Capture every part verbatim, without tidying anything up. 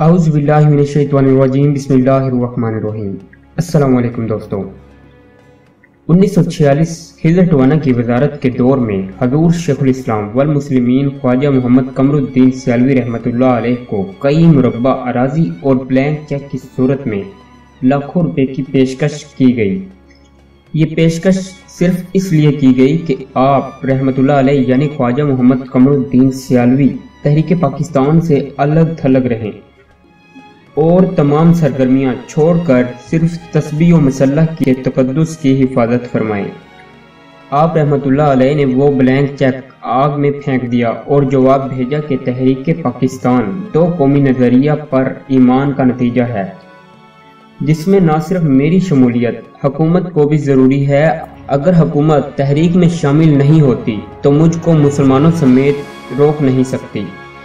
औज़ु बिल्लाहि मिनश्शैतानिर्रजीम बिस्मिल्लाहिर्रहमानिर्रहीम। अस्सलाम वालेकुम दोस्तों। उन्नीस सौ छियालीस हिजर टवाना की वजारत के दौर में हजूर शेखुल इस्लाम वल मुस्लिमीन ख्वाजा मोहम्मद कमरुद्दीन सियालवी रहमतुल्लाह अलैह को कई मुरब्बा अराजी और ब्लैंक चेक की सूरत में लाखों रुपए की पेशकश की गई। ये पेशकश सिर्फ इसलिए की गई कि आप रहमतुल्लाह अलैह यानी ख्वाजा मोहम्मद कमरुद्दीन सियालवी तहरीक पाकिस्तान से अलग थलग रहें और तमाम सरगर्मियां छोड़कर सिर्फ तस्बीह व मसल्लह के तकद्दुस की हिफाजत फरमाएं। आप रहमतुल्लाह अलैह ने वो ब्लैंक चेक आग में फेंक दिया और जवाब भेजा कि तहरीक पाकिस्तान दो कौमी नज़रिया पर ईमान का नतीजा है, जिसमें न सिर्फ मेरी शमूलियत हुकूमत को भी ज़रूरी है। अगर हुकूमत तहरीक में शामिल नहीं होती तो मुझको मुसलमानों समेत रोक नहीं सकती।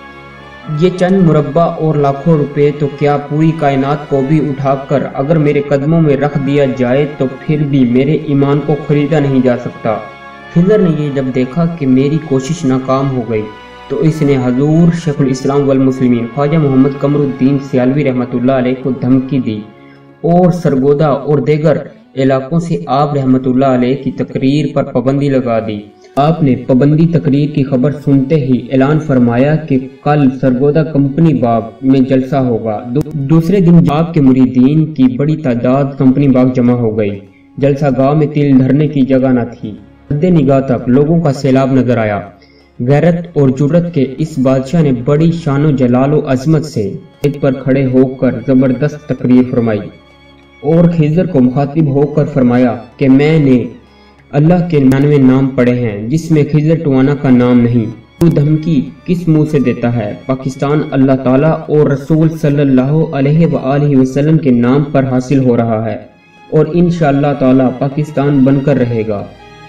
ये चंद मुरब्बा और लाखों रुपए तो क्या पूरी कायनात को भी उठाकर अगर मेरे कदमों में रख दिया जाए तो फिर भी मेरे ईमान को खरीदा नहीं जा सकता। खिज़र ने ये जब देखा कि मेरी कोशिश नाकाम हो गई तो इसने हजूर शेखुल इस्लाम वल मुस्लिमीन ख्वाजा मोहम्मद कमरुद्दीन सियालवी रहमतुल्लाह अलैह को धमकी दी और सरगोदा और देगर इलाकों से आप रहमतुल्लाह अलैह की तकरीर पर पाबंदी लगा दी। आपने पाबंदी तकरीर की खबर सुनते ही ऐलान फरमाया कि कल सरगोदा कंपनी बाग में जलसा होगा। दू, दूसरे दिन आपके मुरीदीन की बड़ी तादाद कंपनी बाग जमा हो गई। जलसा गांव में तिल धरने की जगह न थी। मद्दे निगाह तक लोगों का सैलाब नजर आया। गैरत और जुर्रत के इस बादशाह ने बड़ी शानो जलालो अजमत से एक पर खड़े होकर जबरदस्त तकरीर फरमाई और खिज़र को मुखातिब होकर फरमाया कि मैंने अल्लाह के निन्यानवे नाम पढ़े हैं जिसमें खिज़र टवाना का नाम नहीं। तू धमकी किस मुंह से देता है? पाकिस्तान अल्लाह ताला और रसूल सल्लल्लाहु अलैहि वआलिहि वसल्लम के नाम पर हासिल हो रहा है और इंशाअल्लाह ताला पाकिस्तान बनकर रहेगा।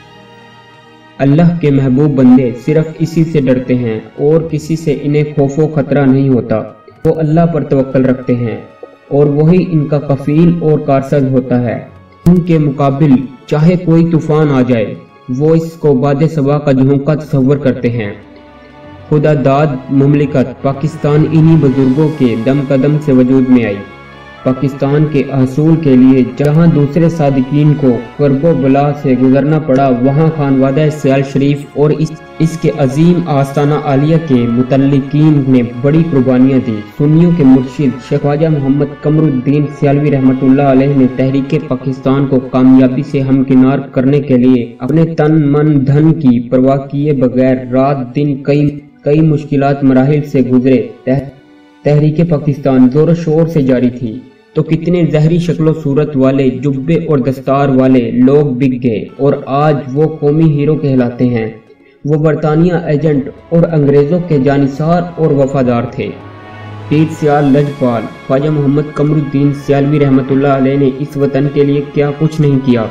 अल्लाह के महबूब बंदे सिर्फ इसी से डरते हैं और किसी से इन्हें खौफो खतरा नहीं होता। वो अल्लाह पर तवक्कल रखते हैं और वही इनका कफील और कारसाज होता है। उनके मुकाबिल चाहे कोई तूफान आ जाए वो इसको बादे सबा का झोंका तस्वर करते हैं। खुदा दाद मुमलिकत पाकिस्तान इन्हीं बुजुर्गों के दम कदम से वजूद में आई। पाकिस्तान के असूल के लिए जहां दूसरे सादिकीन को करबो बला से गुजरना पड़ा, वहां खानवादा सियाल शरीफ और इस, इसके अजीम आस्ताना आलिया के मुतल्लिकीन ने बड़ी कुर्बानियां दी। सुन्नियों के मुर्शिद शेख ख्वाजा मोहम्मद कमरुद्दीन सियालवी रहमतुल्लाह अलैह ने तहरीक पाकिस्तान को कामयाबी से हमकिनार करने के लिए अपने तन मन धन की परवाह किए बगैर रात दिन कई कई मुश्किलात मराहिल से गुजरे। तह, तहरीक पाकिस्तान जोर शोर से जारी थी तो कितने जहरी शक्लो सूरत वाले जुब्बे और दस्तार वाले लोग बिक गए और आज वो कौमी हीरो कहलाते हैं। वो बरतानिया एजेंट और अंग्रेजों के जानिसार और वफादार थे। पीर सियाल लजपाल ख्वाजा मोहम्मद कमरुद्दीन सियालवी रहमतुल्लाह अलैह ने इस वतन के लिए क्या कुछ नहीं किया।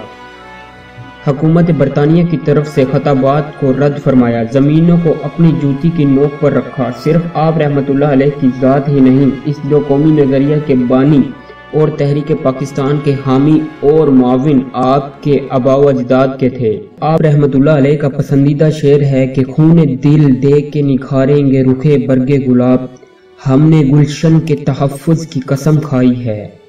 हुकूमत बरतानिया की तरफ से खताबात को रद्द फरमाया, जमीनों को अपनी जूती की नोक पर रखा। सिर्फ आप रहमतुल्लाह अलैह की जात ही नहीं, इस दो कौमी नजरिया के बानी और तहरीक पाकिस्तान के हामी और मुआविन आपके आबा व अजदाद के थे। आप रहमतुल्लाह अलैह का पसंदीदा शेर है कि खूने दिल दे के निखारेंगे रुखे बरगे गुलाब, हमने गुलशन के तहफ़्फ़ुज़ की कसम खाई है।